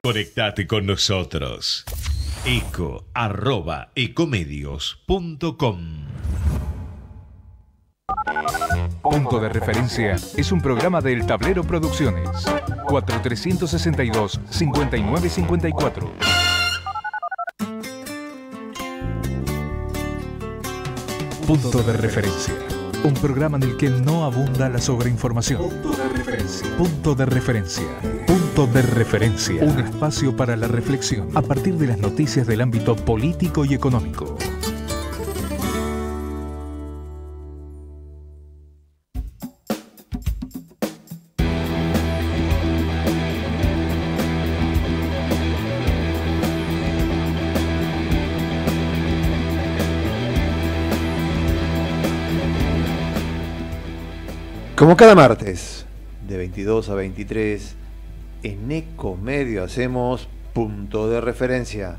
Conectate con nosotros. eco@ecomedios.com. Punto de Referencia es un programa del Tablero Producciones. 4362-5954. Punto de Referencia. Un programa en el que no abunda la sobreinformación. Punto de Referencia. Punto de Referencia. Punto de Referencia. Un espacio para la reflexión a partir de las noticias del ámbito político y económico. Como cada martes, de 22 a 23, en Ecomedio hacemos Punto de Referencia.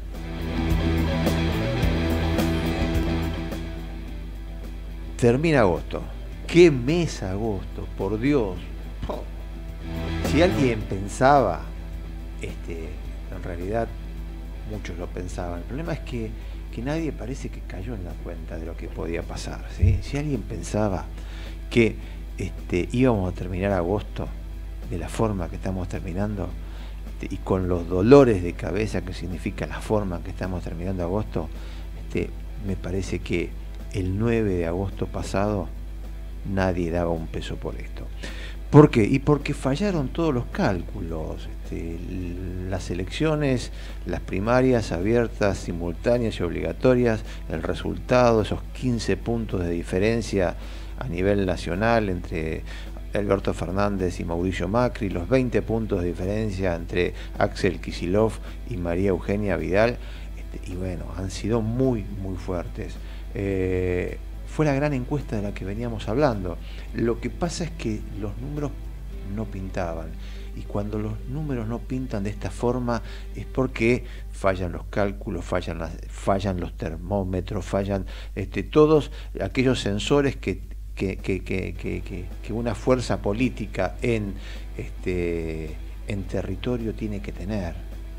Termina agosto. ¡Qué mes agosto! Por Dios. Oh. Si alguien pensaba, en realidad muchos lo pensaban. El problema es que nadie parece que cayó en la cuenta de lo que podía pasar, ¿sí? Si alguien pensaba que íbamos a terminar agosto de la forma que estamos terminando y con los dolores de cabeza que significa la forma que estamos terminando agosto, me parece que el 9 de agosto pasado nadie daba un peso por esto. ¿Por qué? Y porque fallaron todos los cálculos. Las elecciones, las primarias abiertas, simultáneas y obligatorias, el resultado, esos 15 puntos de diferencia a nivel nacional entre Alberto Fernández y Mauricio Macri, los 20 puntos de diferencia entre Axel Kicillof y María Eugenia Vidal, y bueno, han sido muy, muy fuertes. Fue la gran encuesta de la que veníamos hablando. Lo que pasa es que los números no pintaban, y cuando los números no pintan de esta forma es porque fallan los cálculos, fallan los termómetros, fallan todos aquellos sensores que una fuerza política en territorio tiene que tener.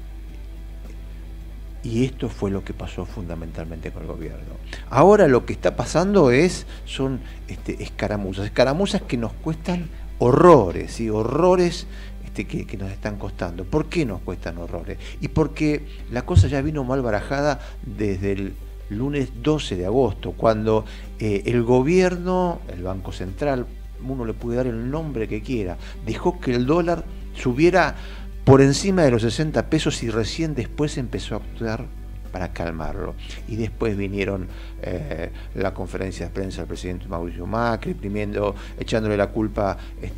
Y esto fue lo que pasó fundamentalmente con el gobierno. Ahora lo que está pasando son escaramuzas que nos cuestan horrores, ¿sí? Horrores que nos están costando. ¿Por qué nos cuestan horrores? Y porque la cosa ya vino mal barajada desde el lunes 12 de agosto, cuando el gobierno, el Banco Central, uno le puede dar el nombre que quiera, dejó que el dólar subiera por encima de los 60 pesos y recién después empezó a actuar para calmarlo. Y después vinieron la conferencia de prensa del presidente Mauricio Macri, echándole la culpa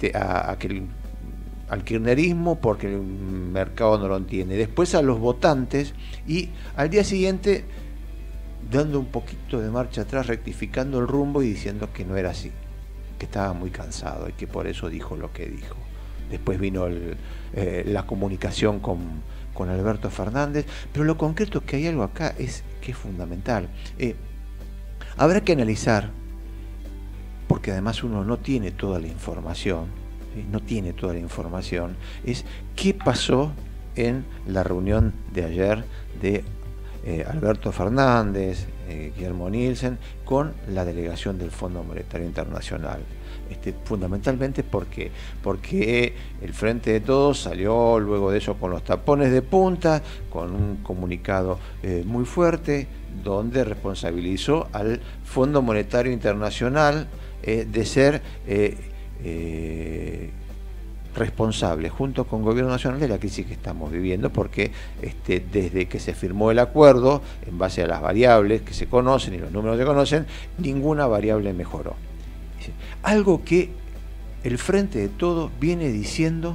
al kirchnerismo porque el mercado no lo entiende. Después a los votantes, y al día siguiente dando un poquito de marcha atrás, rectificando el rumbo y diciendo que no era así, que estaba muy cansado y que por eso dijo lo que dijo. Después vino la comunicación con Alberto Fernández, pero lo concreto es que hay algo acá que es fundamental. Habrá que analizar, porque además uno no tiene toda la información, es qué pasó en la reunión de ayer de Alberto Fernández, Guillermo Nielsen, con la delegación del Fondo Monetario Internacional. Fundamentalmente porque el Frente de Todos salió luego de eso con los tapones de punta, con un comunicado muy fuerte, donde responsabilizó al Fondo Monetario Internacional de ser responsable, junto con el Gobierno Nacional, de la crisis que estamos viviendo, porque desde que se firmó el acuerdo, en base a las variables que se conocen y los números que se conocen, ninguna variable mejoró. Algo que el Frente de Todos viene diciendo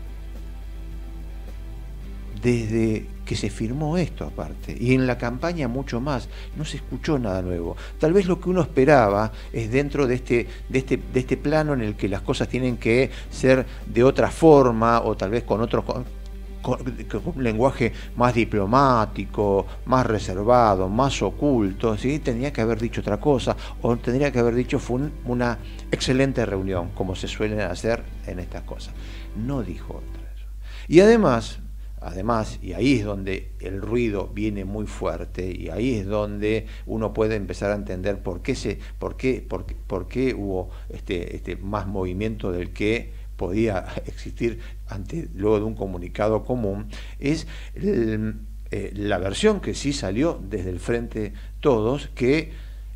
desde que se firmó esto, aparte, y en la campaña mucho más. No se escuchó nada nuevo. Tal vez lo que uno esperaba es, dentro de este plano en el que las cosas tienen que ser de otra forma, o tal vez con un lenguaje más diplomático, más reservado, más oculto, ¿sí? Tendría que haber dicho otra cosa, o tendría que haber dicho fue una excelente reunión, como se suelen hacer en estas cosas. No dijo otra. Y además además, y ahí es donde el ruido viene muy fuerte, y ahí es donde uno puede empezar a entender por qué hubo más movimiento del que podía existir luego de un comunicado común, es la versión que sí salió desde el Frente Todos, que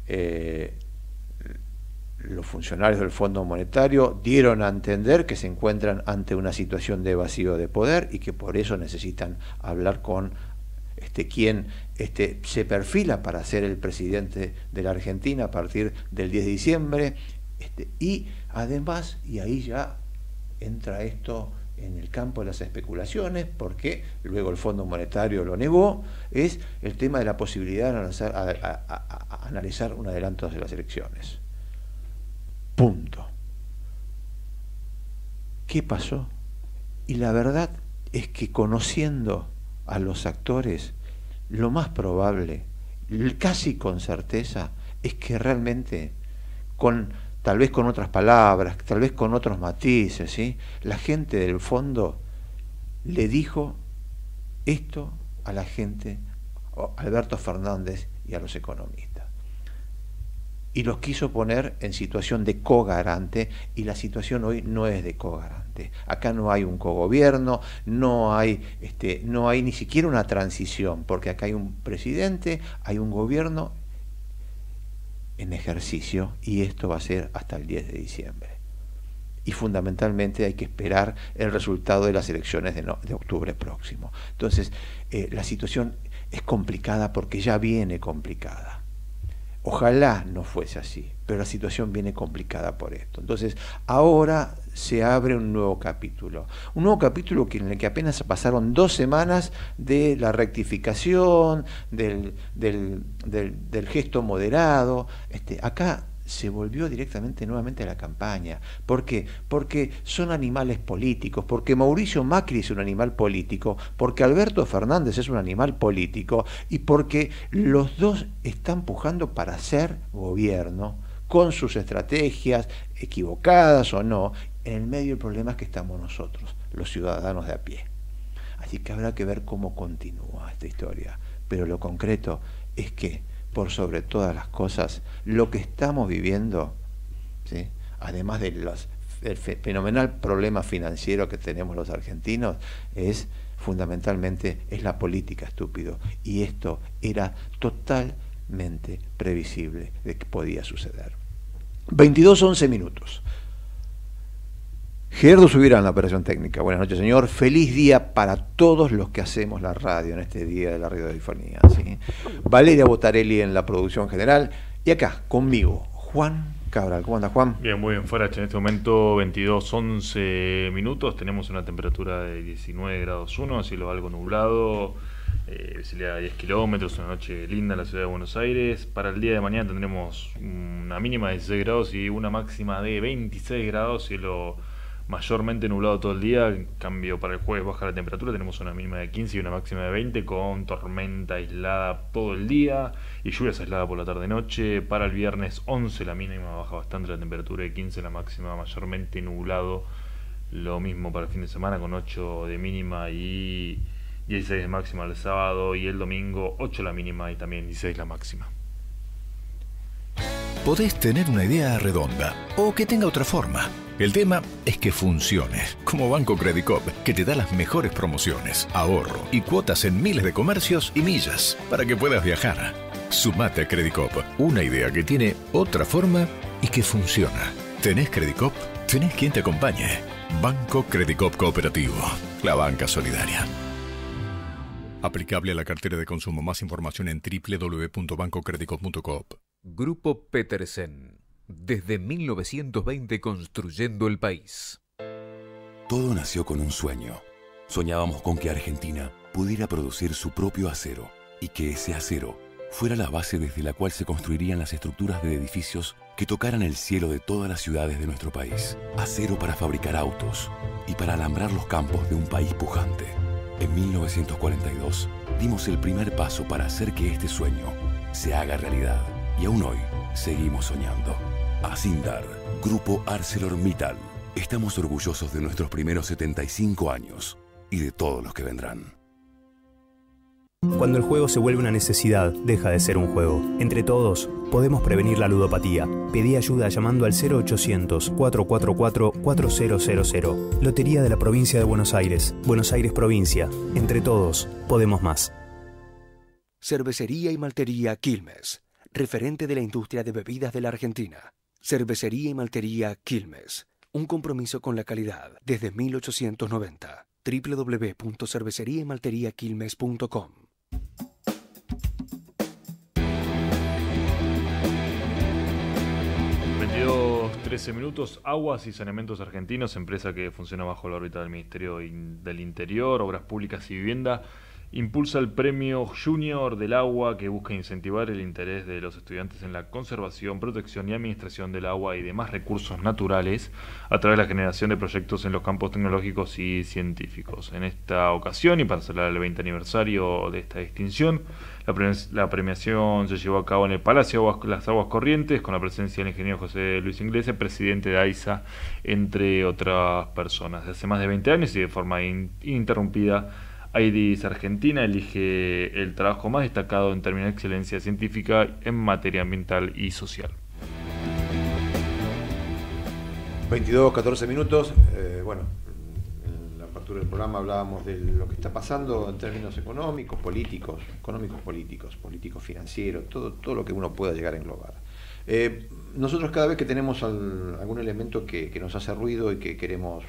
los funcionarios del Fondo Monetario dieron a entender que se encuentran ante una situación de vacío de poder y que por eso necesitan hablar con quien se perfila para ser el presidente de la Argentina a partir del 10 de diciembre. Y además, y ahí ya entra esto en el campo de las especulaciones, porque luego el Fondo Monetario lo negó, es el tema de la posibilidad de analizar un adelanto de las elecciones. Punto. ¿Qué pasó? Y la verdad es que, conociendo a los actores, lo más probable, casi con certeza, es que realmente, tal vez con otras palabras, tal vez con otros matices, ¿sí?, la gente del fondo le dijo esto a la gente, a Alberto Fernández y a los economistas, y los quiso poner en situación de cogarante, y la situación hoy no es de cogarante. Acá no hay un cogobierno, no hay ni siquiera una transición, porque acá hay un presidente, hay un gobierno en ejercicio, y esto va a ser hasta el 10 de diciembre. Y fundamentalmente hay que esperar el resultado de las elecciones de octubre próximo. Entonces, la situación es complicada porque ya viene complicada. Ojalá no fuese así, pero la situación viene complicada por esto. Entonces, ahora se abre un nuevo capítulo en el que apenas pasaron 2 semanas de la rectificación, del gesto moderado. Acá se volvió directamente nuevamente a la campaña. ¿Por qué? Porque son animales políticos, porque Mauricio Macri es un animal político, porque Alberto Fernández es un animal político, y porque los dos están pujando para hacer gobierno, con sus estrategias, equivocadas o no. En el medio del problema es que estamos nosotros, los ciudadanos de a pie. Así que habrá que ver cómo continúa esta historia. Pero lo concreto es que, por sobre todas las cosas, lo que estamos viviendo, ¿sí?, además del fenomenal problema financiero que tenemos los argentinos, fundamentalmente la política, estúpido. Y esto era totalmente previsible de que podía suceder. 22:11 minutos. Gerardo Subirán, la operación técnica. Buenas noches, señor. Feliz día para todos los que hacemos la radio en este día de la radiodifonía, ¿sí? Valeria Botarelli en la producción general. Y acá, conmigo, Juan Cabral. ¿Cómo anda, Juan? Bien, muy bien, Farache. En este momento, 22:11 minutos. Tenemos una temperatura de 19 grados 1, cielo algo nublado, visibilidad a 10 kilómetros, una noche linda en la ciudad de Buenos Aires. Para el día de mañana tendremos una mínima de 16 grados y una máxima de 26 grados, cielo mayormente nublado todo el día. En cambio, para el jueves baja la temperatura, tenemos una mínima de 15 y una máxima de 20, con tormenta aislada todo el día y lluvias aisladas por la tarde-noche. Para el viernes 11 la mínima baja bastante la temperatura, de 15 la máxima, mayormente nublado. Lo mismo para el fin de semana, con 8 de mínima y 16 de máxima el sábado, y el domingo 8 la mínima y también 16 la máxima. Podés tener una idea redonda o que tenga otra forma. El tema es que funcione, como Banco Credicop, que te da las mejores promociones, ahorro y cuotas en miles de comercios y millas para que puedas viajar. Sumate a Credicop, una idea que tiene otra forma y que funciona. ¿Tenés Credicop? ¿Tenés quien te acompañe? Banco Credicop Cooperativo, la banca solidaria. Aplicable a la cartera de consumo. Más información en www.bancocredicop.coop. Grupo Petersen. Desde 1920 construyendo el país. Todo nació con un sueño. Soñábamos con que Argentina pudiera producir su propio acero y que ese acero fuera la base desde la cual se construirían las estructuras de edificios que tocaran el cielo de todas las ciudades de nuestro país. Acero para fabricar autos y para alambrar los campos de un país pujante. En 1942 dimos el primer paso para hacer que este sueño se haga realidad. Y aún hoy seguimos soñando. Acindar, Grupo ArcelorMittal. Estamos orgullosos de nuestros primeros 75 años y de todos los que vendrán. Cuando el juego se vuelve una necesidad, deja de ser un juego. Entre todos, podemos prevenir la ludopatía. Pedí ayuda llamando al 0800-444-4000. Lotería de la Provincia de Buenos Aires. Buenos Aires Provincia. Entre todos, podemos más. Cervecería y Maltería Quilmes. Referente de la industria de bebidas de la Argentina. Cervecería y Maltería Quilmes. Un compromiso con la calidad desde 1890. www.cerveceriaymalteriaquilmes.com. 13 minutos. Aguas y Saneamientos Argentinos, empresa que funciona bajo la órbita del Ministerio del Interior, Obras Públicas y Vivienda, impulsa el Premio Junior del Agua, que busca incentivar el interés de los estudiantes en la conservación, protección y administración del agua y demás recursos naturales a través de la generación de proyectos en los campos tecnológicos y científicos. En esta ocasión, y para celebrar el 20 aniversario de esta distinción, la premiación se llevó a cabo en el Palacio Las Aguas Corrientes, con la presencia del ingeniero José Luis Inglese, presidente de AISA, entre otras personas. Desde hace más de 20 años y de forma ininterrumpida, AIDIS Argentina elige el trabajo más destacado en términos de excelencia científica en materia ambiental y social. 22-14 minutos. Bueno, en la apertura del programa hablábamos de lo que está pasando en términos económicos, políticos, financieros, todo lo que uno pueda llegar a englobar. Nosotros cada vez que tenemos algún elemento que nos hace ruido y que queremos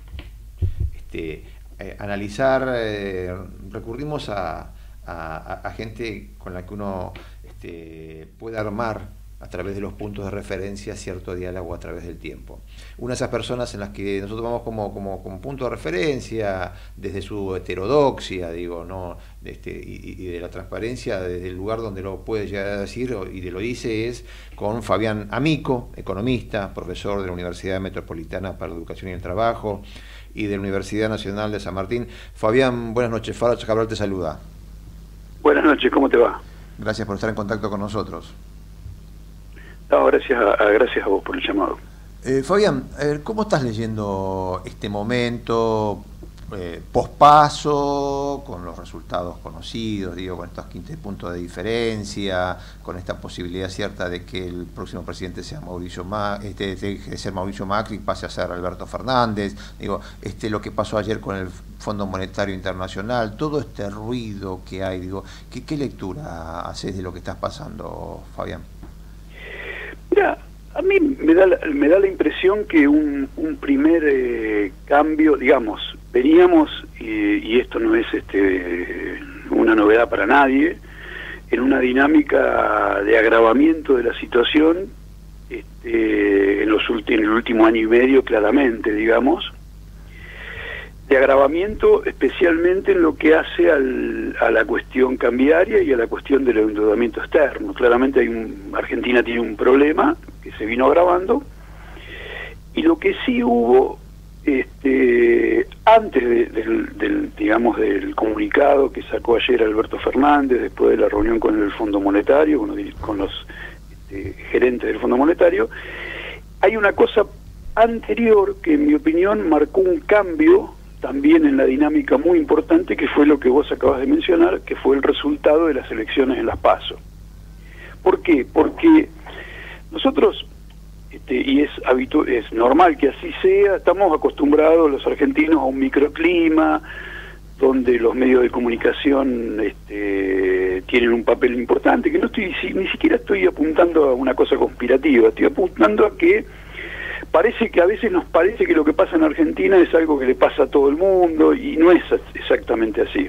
analizar, recurrimos a gente con la que uno puede armar a través de los puntos de referencia cierto diálogo a través del tiempo. Una de esas personas en las que nosotros vamos como punto de referencia desde su heterodoxia, digo, ¿no? Y de la transparencia desde el lugar donde lo puede llegar a decir y lo dice, es con Fabián Amico, economista, profesor de la Universidad Metropolitana para la Educación y el Trabajo y de la Universidad Nacional de San Martín. Fabián, buenas noches. Faracho Cabral te saluda. Buenas noches, ¿cómo te va? Gracias por estar en contacto con nosotros. No, gracias a vos por el llamado. Fabián, ¿cómo estás leyendo este momento pospaso, con los resultados conocidos, digo, con estos 15 puntos de diferencia, con esta posibilidad cierta de que el próximo presidente sea deje de ser Mauricio Macri y pase a ser Alberto Fernández, digo, lo que pasó ayer con el Fondo Monetario Internacional, todo este ruido que hay, digo, ¿qué lectura haces de lo que estás pasando, Fabián? Mira, a mí me da la impresión que un primer cambio, digamos, veníamos, y esto no es una novedad para nadie, en una dinámica de agravamiento de la situación en el último año y medio, claramente, digamos, de agravamiento especialmente en lo que hace a la cuestión cambiaria y a la cuestión del endeudamiento externo. Claramente Argentina tiene un problema que se vino agravando, y lo que sí hubo antes del comunicado que sacó ayer Alberto Fernández, después de la reunión con el Fondo Monetario, con los gerentes del Fondo Monetario, hay una cosa anterior que, en mi opinión, marcó un cambio también en la dinámica muy importante, que fue lo que vos acabas de mencionar, que fue el resultado de las elecciones en las PASO. ¿Por qué? Porque nosotros, y es normal que así sea, estamos acostumbrados los argentinos a un microclima donde los medios de comunicación tienen un papel importante, que ni siquiera estoy apuntando a una cosa conspirativa, estoy apuntando a que a veces nos parece que lo que pasa en Argentina es algo que le pasa a todo el mundo, y no es exactamente así.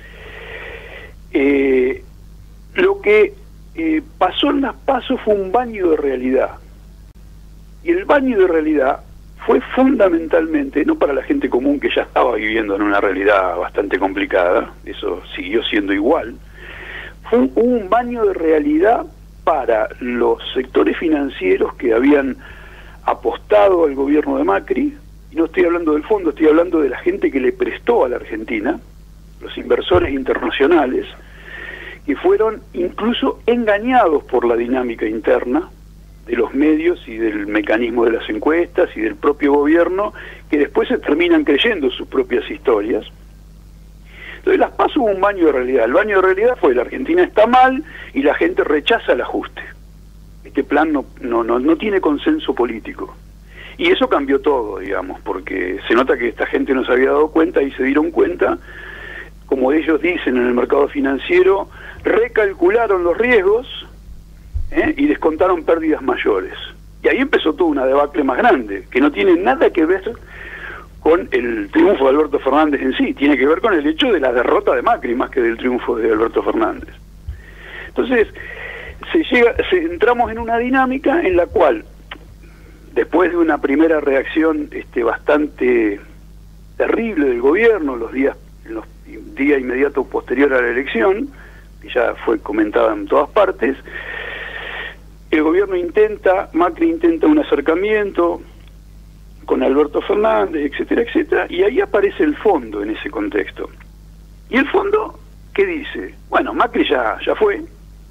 Lo que pasó en las PASO fue un baño de realidad, y el baño de realidad fue fundamentalmente, no para la gente común que ya estaba viviendo en una realidad bastante complicada, eso siguió siendo igual, fue un baño de realidad para los sectores financieros que habían apostado al gobierno de Macri, y no estoy hablando del fondo, estoy hablando de la gente que le prestó a la Argentina, los inversores internacionales, que fueron incluso engañados por la dinámica interna de los medios y del mecanismo de las encuestas y del propio gobierno, que después se terminan creyendo sus propias historias. Entonces las PASO hubo un baño de realidad. El baño de realidad fue: la Argentina está mal y la gente rechaza el ajuste. Este plan no tiene consenso político. Y eso cambió todo, digamos, porque se nota que esta gente no se había dado cuenta y se dieron cuenta, como ellos dicen en el mercado financiero, recalcularon los riesgos y descontaron pérdidas mayores. Y ahí empezó toda una debacle más grande, que no tiene nada que ver con el triunfo de Alberto Fernández en sí, tiene que ver con el hecho de la derrota de Macri más que del triunfo de Alberto Fernández. Entonces, entramos en una dinámica en la cual, después de una primera reacción bastante terrible del gobierno, en los días inmediatos posterior a la elección, que ya fue comentada en todas partes, el gobierno Macri intenta un acercamiento con Alberto Fernández, etcétera, etcétera, y ahí aparece el fondo en ese contexto. ¿Y el fondo qué dice? Bueno, Macri ya fue.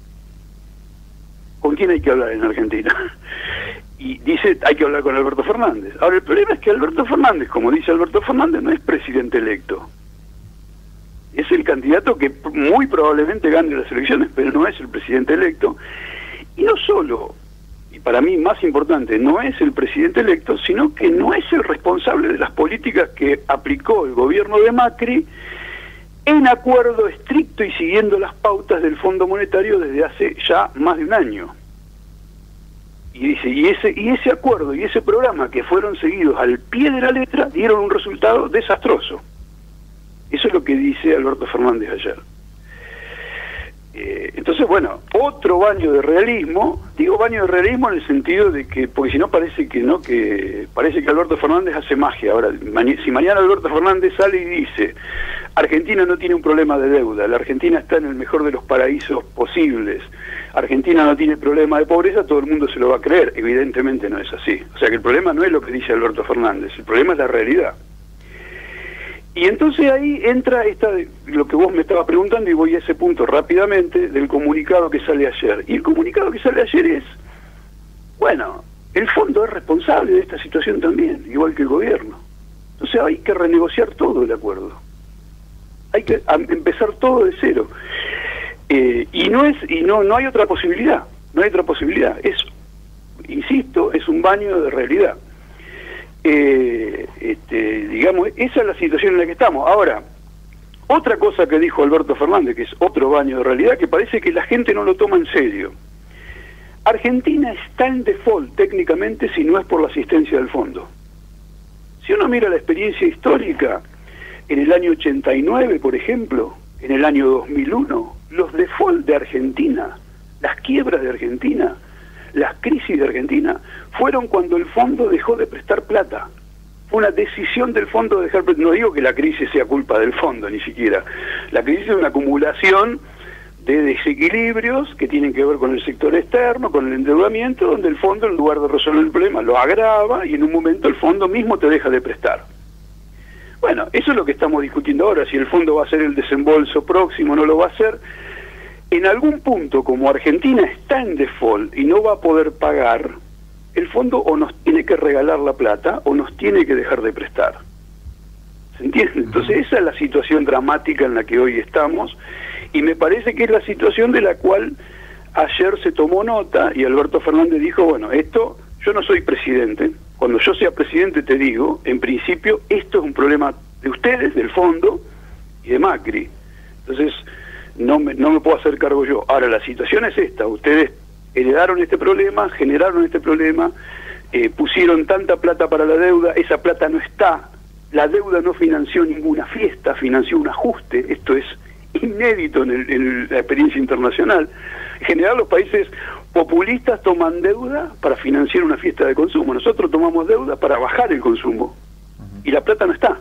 ¿Con quién hay que hablar en Argentina? Y dice, hay que hablar con Alberto Fernández. Ahora, el problema es que Alberto Fernández, como dice Alberto Fernández, no es presidente electo. Es el candidato que muy probablemente gane las elecciones, pero no es el presidente electo. Y no solo, y para mí más importante, no es el presidente electo, sino que no es el responsable de las políticas que aplicó el gobierno de Macri en acuerdo estricto y siguiendo las pautas del Fondo Monetario desde hace ya más de un año. Y dice, y ese acuerdo y ese programa que fueron seguidos al pie de la letra dieron un resultado desastroso. Eso es lo que dice Alberto Fernández ayer. Entonces, bueno, otro baño de realismo, digo baño de realismo en el sentido de que, porque si no parece que parece que Alberto Fernández hace magia. Ahora, si mañana Alberto Fernández sale y dice, Argentina no tiene un problema de deuda, la Argentina está en el mejor de los paraísos posibles, Argentina no tiene problema de pobreza, todo el mundo se lo va a creer. Evidentemente no es así. O sea que el problema no es lo que dice Alberto Fernández, el problema es la realidad. Y entonces ahí entra lo que vos me estabas preguntando, y voy a ese punto rápidamente, del comunicado que sale ayer. Y el comunicado que sale ayer es, bueno, el fondo es responsable de esta situación también, igual que el gobierno. Entonces hay que renegociar todo el acuerdo. Hay que empezar todo de cero. Y no hay otra posibilidad, no hay otra posibilidad. Insisto, es un baño de realidad. Digamos, esa es la situación en la que estamos. Ahora, otra cosa que dijo Alberto Fernández, que es otro baño de realidad, que parece que la gente no lo toma en serio. Argentina está en default técnicamente si no es por la asistencia del fondo. Si uno mira la experiencia histórica, en el año 89, por ejemplo, en el año 2001, los default de Argentina, las quiebras de Argentina, las crisis de Argentina, fueron cuando el fondo dejó de prestar plata. Fue una decisión del fondo de dejar. No digo que la crisis sea culpa del fondo, ni siquiera. La crisis es una acumulación de desequilibrios que tienen que ver con el sector externo, con el endeudamiento, donde el fondo, en lugar de resolver el problema, lo agrava y en un momento el fondo mismo te deja de prestar. Bueno, eso es lo que estamos discutiendo ahora, si el fondo va a hacer el desembolso próximo o no lo va a hacer. En algún punto, como Argentina está en default y no va a poder pagar, el fondo o nos tiene que regalar la plata o nos tiene que dejar de prestar. ¿Se entiende? Entonces esa es la situación dramática en la que hoy estamos, y me parece que es la situación de la cual ayer se tomó nota y Alberto Fernández dijo, bueno, yo no soy presidente, cuando yo sea presidente te digo, en principio esto es un problema de ustedes, del fondo y de Macri. Entonces no me puedo hacer cargo yo. Ahora, la situación es esta: ustedes heredaron este problema, generaron este problema, pusieron tanta plata para la deuda, esa plata no está, la deuda no financió ninguna fiesta, financió un ajuste. Esto es inédito en la experiencia internacional. En general, los países populistas toman deuda para financiar una fiesta de consumo. Nosotros tomamos deuda para bajar el consumo, y la plata no está.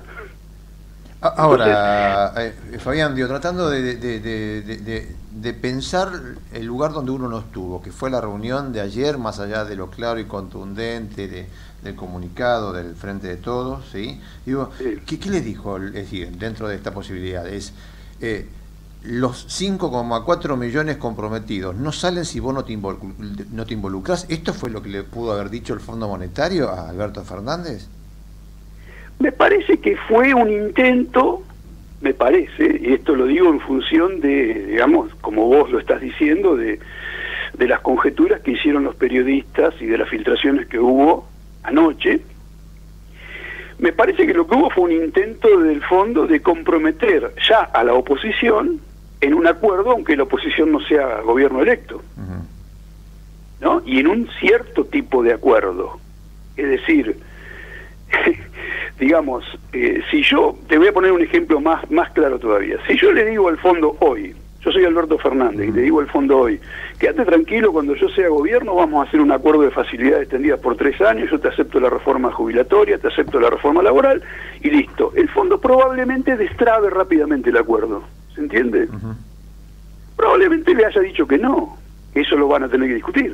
Ahora, Fabián, tratando de pensar el lugar donde uno no estuvo, que fue la reunión de ayer, más allá de lo claro y contundente del comunicado del Frente de Todos, ¿sí? Digo, Sí. ¿qué les dijo? Es decir, dentro de esta posibilidad, los 5,4 millones comprometidos no salen si vos no te involucrás. ¿Esto fue lo que le pudo haber dicho el Fondo Monetario a Alberto Fernández? Me parece que fue un intento me parece, y esto lo digo en función de, digamos, como vos lo estás diciendo, de las conjeturas que hicieron los periodistas y de las filtraciones que hubo anoche, me parece que lo que hubo fue un intento del fondo de comprometer ya a la oposición en un acuerdo, aunque la oposición no sea gobierno electo, ¿no? Y en un cierto tipo de acuerdo. Es decir, digamos, si yo, te voy a poner un ejemplo más claro todavía, si yo le digo al fondo hoy, yo soy Alberto Fernández y le digo al fondo hoy, quédate tranquilo, cuando yo sea gobierno vamos a hacer un acuerdo de facilidades extendidas por 3 años, yo te acepto la reforma jubilatoria, te acepto la reforma laboral y listo. El fondo probablemente destrabe rápidamente el acuerdo, ¿se entiende? Probablemente le haya dicho que no, eso lo van a tener que discutir.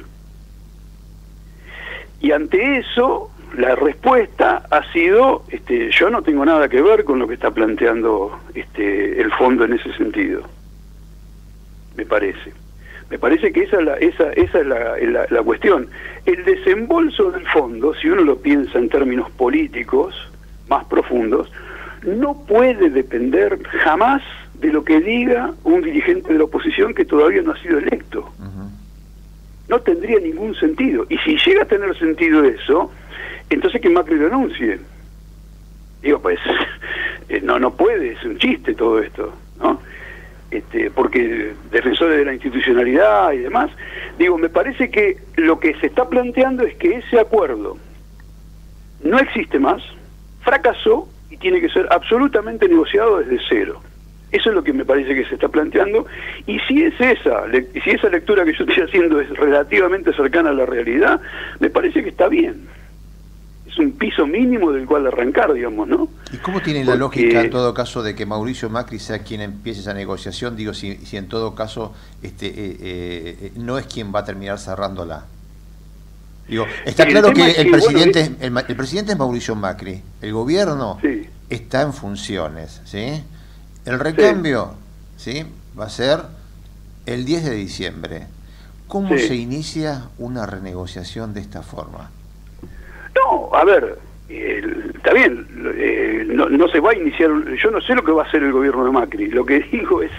Y ante eso, la respuesta ha sido, yo no tengo nada que ver con lo que está planteando el fondo en ese sentido. Me parece que esa es la cuestión. El desembolso del fondo, si uno lo piensa en términos políticos más profundos, no puede depender jamás de lo que diga un dirigente de la oposición que todavía no ha sido electo. No tendría ningún sentido. Y si llega a tener sentido eso, entonces que Macri lo anuncie. Digo, pues, no puede, es un chiste todo esto, ¿no? Porque defensores de la institucionalidad y demás, digo, me parece que lo que se está planteando es que ese acuerdo no existe más, fracasó y tiene que ser absolutamente negociado desde cero. Eso es lo que me parece que se está planteando, y si es si esa lectura que yo estoy haciendo es relativamente cercana a la realidad, me parece que está bien. Es un piso mínimo del cual arrancar, digamos, ¿no? ¿Y cómo tiene la lógica, en todo caso, de que Mauricio Macri sea quien empiece esa negociación? Digo, si en todo caso no es quien va a terminar cerrándola. Digo, está claro que el presidente es Mauricio Macri, el gobierno está en funciones, ¿sí? El recambio, ¿sí?, va a ser el 10 de diciembre. ¿Cómo se inicia una renegociación de esta forma? No, a ver, está bien, no se va a iniciar, yo no sé lo que va a hacer el gobierno de Macri, lo que digo es,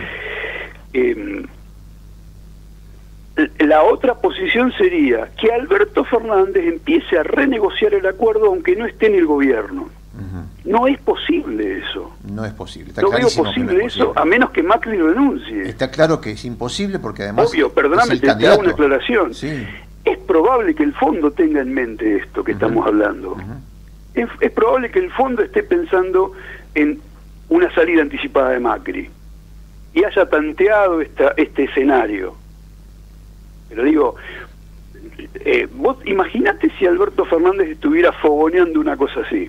la otra posición sería que Alberto Fernández empiece a renegociar el acuerdo aunque no esté en el gobierno. No es posible eso. No es posible. No veo posible eso, a menos que Macri lo denuncie. Está claro que es imposible porque además... Obvio, perdóname, te hago una aclaración. Sí. Es probable que el fondo tenga en mente esto que estamos hablando. Es probable que el fondo esté pensando en una salida anticipada de Macri y haya tanteado este escenario. Pero digo, vos imaginate si Alberto Fernández estuviera fogoneando una cosa así.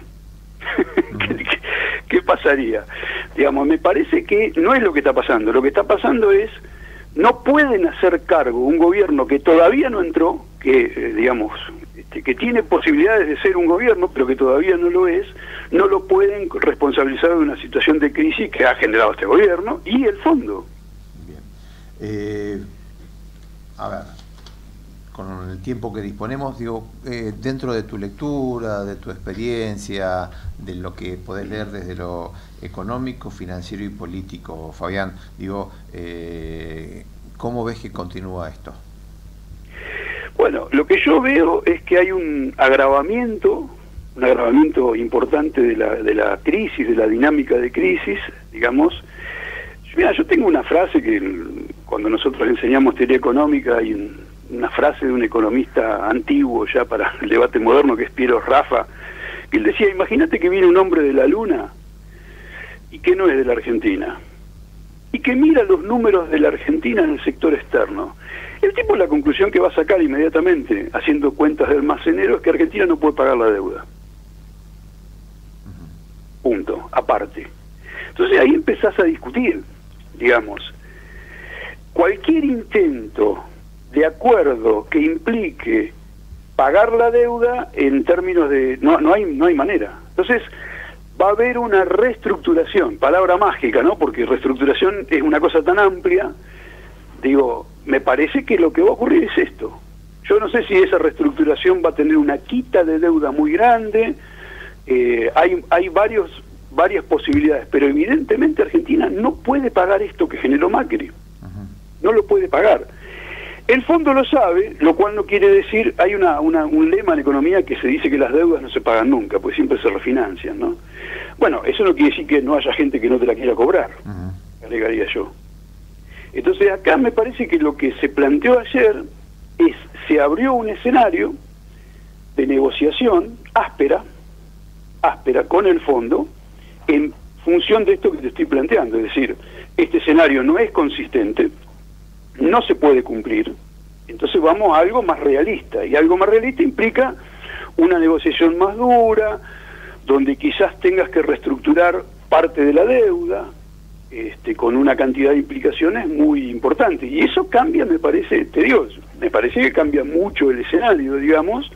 ¿Qué pasaría? Digamos, me parece que no es lo que está pasando. Lo que está pasando es, no pueden hacer cargo un gobierno que todavía no entró, que digamos, que tiene posibilidades de ser un gobierno, pero que todavía no lo es, no lo pueden responsabilizar de una situación de crisis que ha generado este gobierno y el fondo. Bien. A ver, con el tiempo que disponemos, digo, dentro de tu lectura, de tu experiencia, de lo que podés leer desde lo económico, financiero y político, Fabián, digo, ¿cómo ves que continúa esto? Bueno, lo que yo veo es que hay un agravamiento importante de la crisis, de la dinámica de crisis, digamos. Mira, yo tengo una frase que cuando nosotros enseñamos teoría económica hay una frase de un economista antiguo ya para el debate moderno, que es Piero Raffa, que él decía, imagínate que viene un hombre de la luna y que no es de la Argentina, y que mira los números de la Argentina en el sector externo. El tipo, la conclusión que va a sacar inmediatamente, haciendo cuentas de almacenero, es que Argentina no puede pagar la deuda. Punto, aparte. Entonces ahí empezás a discutir, digamos, cualquier intento de acuerdo que implique pagar la deuda en términos de... No hay manera. Entonces va a haber una reestructuración, palabra mágica, ¿no? Porque reestructuración es una cosa tan amplia. Digo, me parece que lo que va a ocurrir es esto. Yo no sé si esa reestructuración va a tener una quita de deuda muy grande. Hay varios varias posibilidades, pero evidentemente Argentina no puede pagar esto que generó Macri. No lo puede pagar. El fondo lo sabe, lo cual no quiere decir, hay un lema en economía que se dice que las deudas no se pagan nunca, pues siempre se refinancian, ¿no? Bueno, eso no quiere decir que no haya gente que no te la quiera cobrar, agregaría yo. Entonces acá me parece que lo que se planteó ayer es, se abrió un escenario de negociación áspera con el fondo en función de esto que te estoy planteando, es decir, este escenario no es consistente, no se puede cumplir, entonces vamos a algo más realista, y algo más realista implica una negociación más dura, donde quizás tengas que reestructurar parte de la deuda, con una cantidad de implicaciones muy importantes, y eso cambia, me parece, te digo, me parece que cambia mucho el escenario, digamos,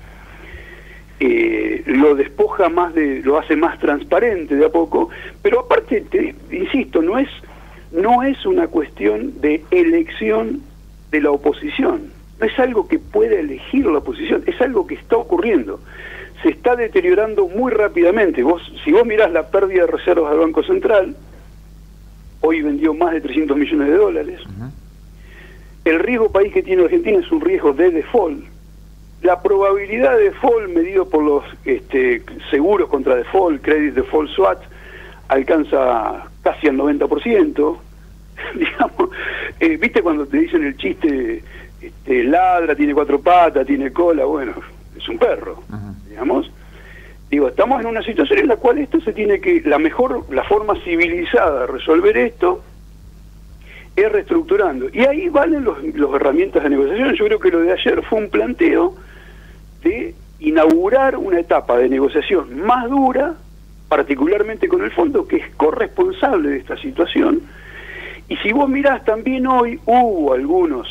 lo despoja más lo hace más transparente de a poco, pero aparte, insisto, no es una cuestión de elección de la oposición, no es algo que pueda elegir la oposición, es algo que está ocurriendo, se está deteriorando muy rápidamente. Si vos mirás la pérdida de reservas del Banco Central, hoy vendió más de 300 millones de dólares, el riesgo país que tiene Argentina es un riesgo de default. La probabilidad de default medido por los seguros contra default, credit default swap, alcanza casi al 90%. Digamos, ¿viste cuando te dicen el chiste, ladra, tiene 4 patas, tiene cola? Bueno, es un perro, digamos. Digo, estamos en una situación en la cual esto se tiene que, la forma civilizada de resolver esto es reestructurando. Y ahí valen los herramientas de negociación. Yo creo que lo de ayer fue un planteo de inaugurar una etapa de negociación más dura, particularmente con el fondo, que es corresponsable de esta situación. Y si vos mirás, también hoy hubo algunos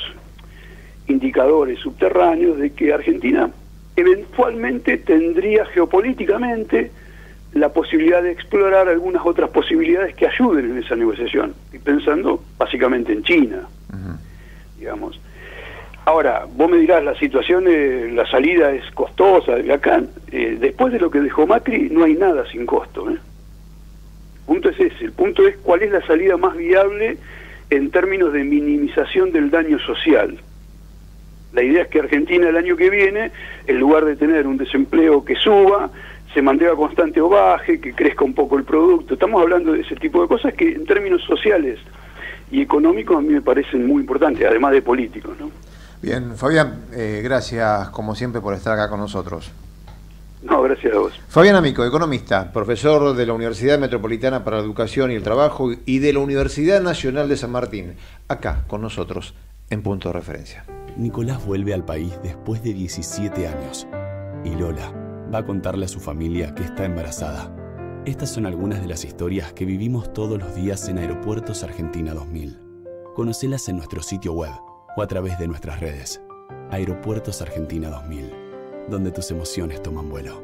indicadores subterráneos de que Argentina eventualmente tendría geopolíticamente la posibilidad de explorar algunas otras posibilidades que ayuden en esa negociación, y pensando básicamente en China, digamos. Ahora, vos me dirás, la situación de la salida es costosa de acá, después de lo que dejó Macri no hay nada sin costo, El punto es ese, el punto es cuál es la salida más viable en términos de minimización del daño social. La idea es que Argentina el año que viene, en lugar de tener un desempleo que suba, se mantenga constante o baje, que crezca un poco el producto. Estamos hablando de ese tipo de cosas que en términos sociales y económicos a mí me parecen muy importantes, además de políticos, ¿no? Bien, Fabián, gracias como siempre por estar acá con nosotros. No, gracias a vos. Fabián Amico, economista, profesor de la Universidad Metropolitana para la Educación y el Trabajo y de la Universidad Nacional de San Martín, acá con nosotros en Punto de Referencia. Nicolás vuelve al país después de 17 años y Lola va a contarle a su familia que está embarazada. Estas son algunas de las historias que vivimos todos los días en Aeropuertos Argentina 2000. Conocelas en nuestro sitio web o a través de nuestras redes. Aeropuertos Argentina 2000, donde tus emociones toman vuelo.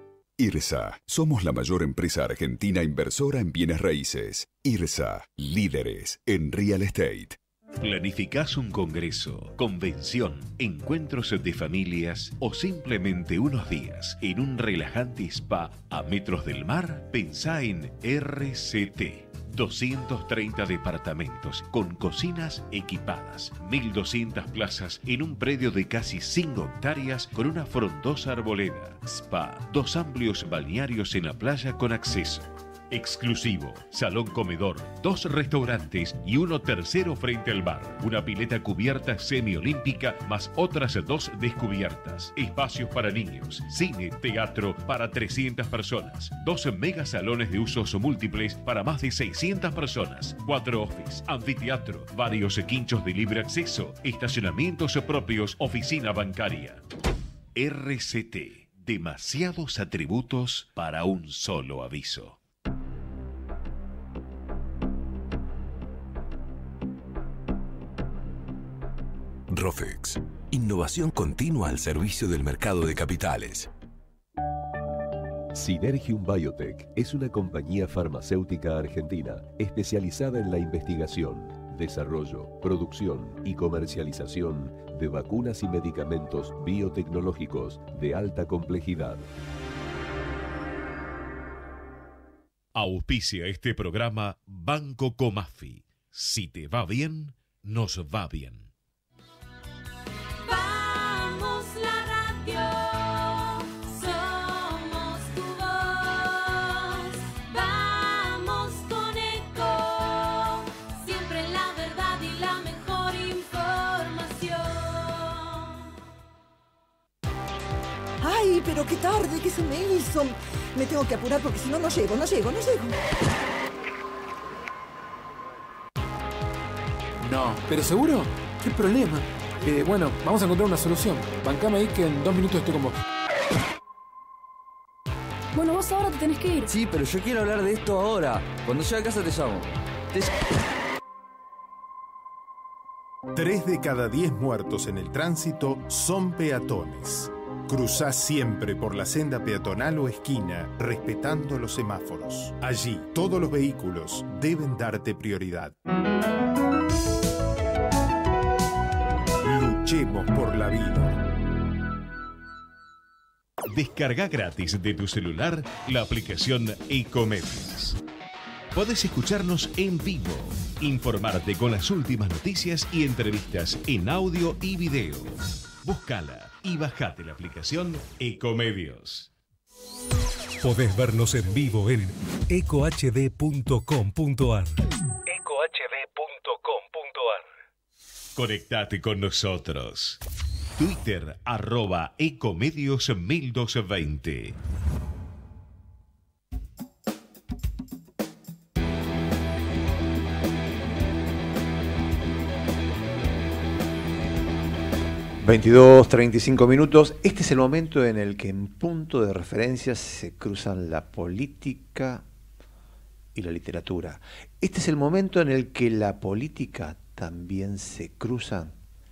IRSA. Somos la mayor empresa argentina inversora en bienes raíces. IRSA. Líderes en real estate. ¿Planificás un congreso, convención, encuentros de familias o simplemente unos días en un relajante spa a metros del mar? Pensá en RCT. 230 departamentos con cocinas equipadas, 1.200 plazas en un predio de casi 5 hectáreas con una frondosa arboleda, spa, 2 amplios balnearios en la playa con acceso. Exclusivo, salón comedor, 2 restaurantes y uno tercero frente al bar. Una pileta cubierta semiolímpica más otras 2 descubiertas. Espacios para niños, cine, teatro para 300 personas. 2 megasalones de usos múltiples para más de 600 personas. 4 office, anfiteatro, varios quinchos de libre acceso, estacionamientos propios, oficina bancaria. RCT. Demasiados atributos para un solo aviso. Rofex. Innovación continua al servicio del mercado de capitales. Synergium Biotech es una compañía farmacéutica argentina especializada en la investigación, desarrollo, producción y comercialización de vacunas y medicamentos biotecnológicos de alta complejidad. Auspicia este programa Banco Comafi. Si te va bien, nos va bien. Vamos la radio, somos tu voz. Vamos con Eco, siempre la verdad y la mejor información. ¡Ay, pero qué tarde que se me hizo! Me tengo que apurar porque si no, no llego. No, ¿pero seguro? ¿Qué problema? Bueno, vamos a encontrar una solución. Bancame ahí que en 2 minutos estoy con vos. Bueno, vos ahora te tenés que ir. Sí, pero yo quiero hablar de esto ahora. Cuando llegue a casa te llamo. 3 de cada 10 muertos en el tránsito son peatones. Cruzá siempre por la senda peatonal o esquina, respetando los semáforos. Allí, todos los vehículos deben darte prioridad. Luchemos por la vida. Descarga gratis de tu celular la aplicación Ecomedios. Podés escucharnos en vivo, informarte con las últimas noticias y entrevistas en audio y video. Búscala y bajate la aplicación Ecomedios. Podés vernos en vivo en ecohd.com.ar. Conectate con nosotros. Twitter @ecomedios1220. ...22:35. Este es el momento en el que en punto de referencia se cruzan la política y la literatura. Este es el momento en el que la política también se cruzan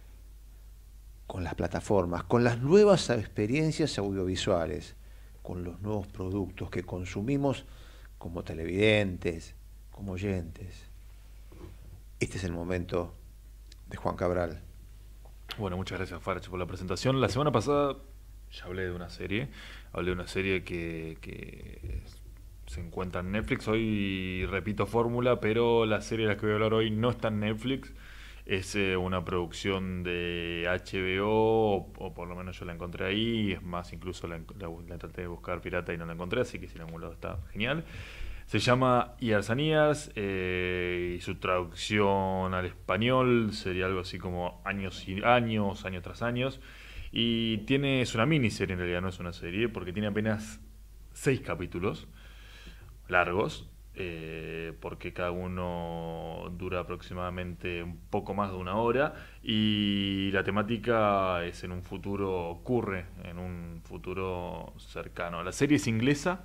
con las plataformas, con las nuevas experiencias audiovisuales, con los nuevos productos que consumimos como televidentes, como oyentes. Este es el momento de Juan Cabral. Bueno, muchas gracias, Farch, por la presentación. La semana pasada ya hablé de una serie. Hablé de una serie que se encuentra en Netflix. Hoy repito fórmula, pero la serie de la que voy a hablar hoy no está en Netflix. Es una producción de HBO, o por lo menos yo la encontré ahí. Es más, incluso la traté de buscar pirata y no la encontré, así que si en algún lado está, genial. Se llama Years and Years, y su traducción al español sería algo así como años y años, año tras años. Y es una miniserie en realidad, no es una serie, porque tiene apenas 6 capítulos largos, porque cada uno dura aproximadamente un poco más de 1 hora, y la temática es en un futuro, ocurre en un futuro cercano. La serie es inglesa,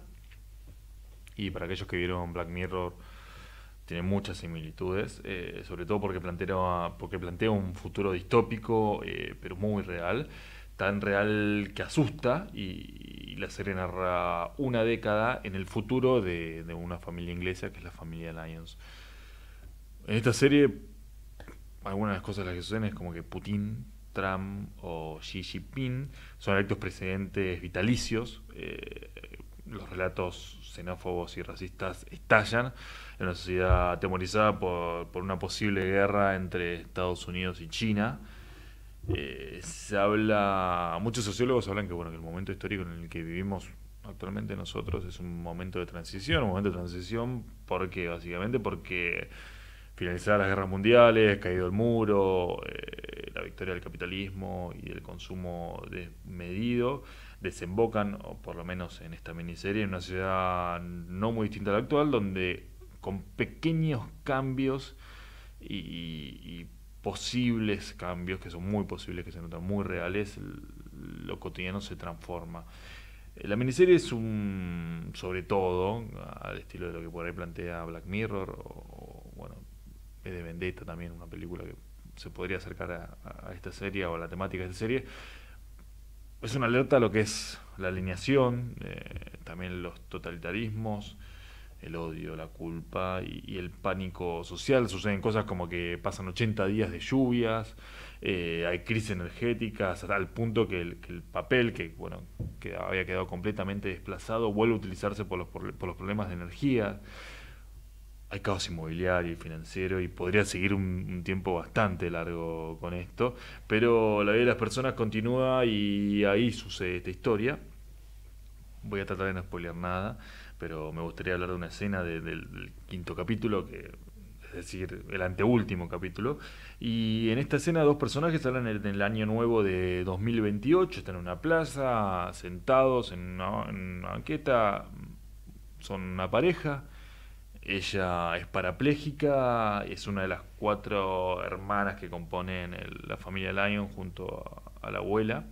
y para aquellos que vieron Black Mirror tiene muchas similitudes, sobre todo porque plantea un futuro distópico, pero muy real, tan real que asusta, y la serie narra una década en el futuro de una familia inglesa que es la familia Lyons. En esta serie algunas de las cosas que suceden es como que Putin, Trump o Xi Jinping son electos presidentes vitalicios. Los relatos xenófobos y racistas estallan en una sociedad atemorizada por una posible guerra entre Estados Unidos y China. Muchos sociólogos hablan que que el momento histórico en el que vivimos actualmente nosotros es un momento de transición, porque finalizadas las guerras mundiales, caído el muro, la victoria del capitalismo y el consumo desmedido, desembocan, o por lo menos en esta miniserie, en una sociedad no muy distinta a la actual, donde con pequeños cambios y posibles cambios, que son muy posibles, que se notan muy reales, lo cotidiano se transforma. La miniserie es sobre todo, al estilo de lo que por ahí plantea Black Mirror, V de Vendetta también, una película que se podría acercar a esta serie o a la temática de esta serie. Es una alerta a lo que es la alineación, también los totalitarismos, el odio, la culpa y el pánico social. Suceden cosas como que pasan 80 días de lluvias, hay crisis energéticas, al punto que el papel, que había quedado completamente desplazado, vuelve a utilizarse por los problemas de energía. Hay caos inmobiliario y financiero, y podría seguir un tiempo bastante largo con esto, pero la vida de las personas continúa y ahí sucede esta historia. Voy a tratar de no spoilear nada, pero me gustaría hablar de una escena del quinto capítulo, es decir, el anteúltimo capítulo. Y en esta escena 2 personajes hablan en el año nuevo de 2028, están en una plaza, sentados en una banqueta, son una pareja. Ella es parapléjica, es una de las 4 hermanas que componen la familia Lyon junto a la abuela.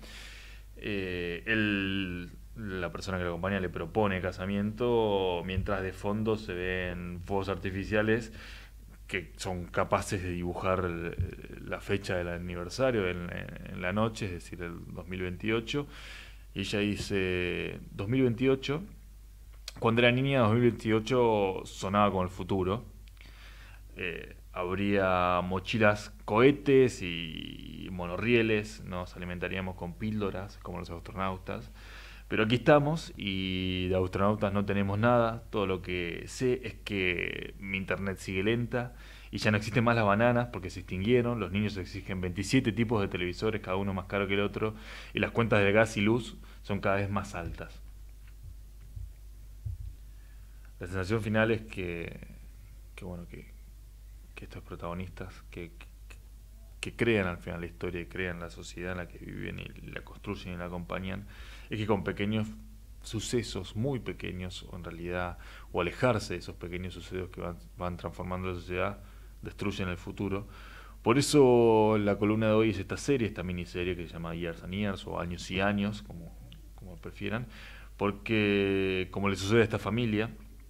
La persona que la acompaña le propone casamiento, mientras de fondo se ven fuegos artificiales que son capaces de dibujar la fecha del aniversario en la noche, es decir, el 2028. Y ella dice, 2028, cuando era niña, 2028 sonaba como el futuro. Habría mochilas, cohetes y monorrieles, nos alimentaríamos con píldoras como los astronautas. Pero aquí estamos y de astronautas no tenemos nada. Todo lo que sé es que mi internet sigue lenta y ya no existen más las bananas porque se extinguieron. Los niños exigen 27 tipos de televisores, cada uno más caro que el otro, y las cuentas de gas y luz son cada vez más altas. La sensación final es que estos protagonistas que crean al final la historia y crean la sociedad en la que viven y la construyen y la acompañan, es que con pequeños sucesos, muy pequeños, o en realidad, o alejarse de esos pequeños sucesos que van transformando la sociedad, destruyen el futuro. Por eso la columna de hoy es esta miniserie que se llama Years and Years, o Años y Años, como prefieran, porque como le sucede a esta familia,